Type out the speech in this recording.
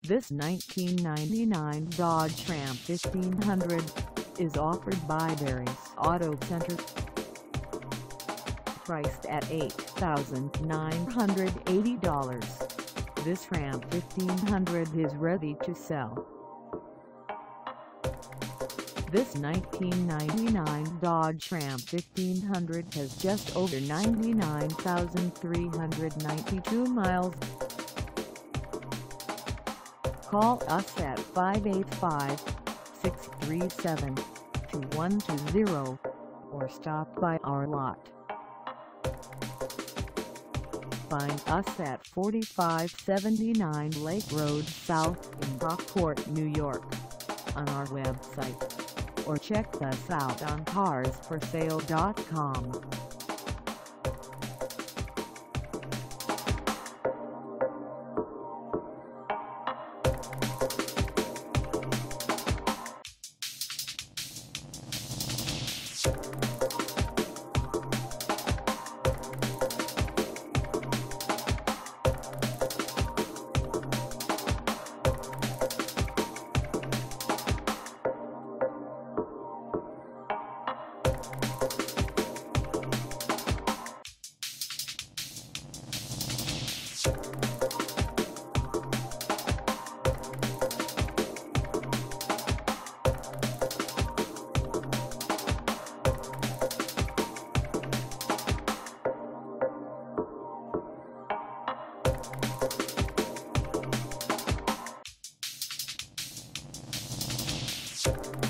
This 1999 Dodge Ram 1500 is offered by Barry's Auto Center. Priced at $8,980, this Ram 1500 is ready to sell. This 1999 Dodge Ram 1500 has just over 99,392 miles. Call us at 585-637-2120 or stop by our lot. Find us at 4579 Lake Road South in Brockport, New York, on our website, or check us out on carsforsale.com. You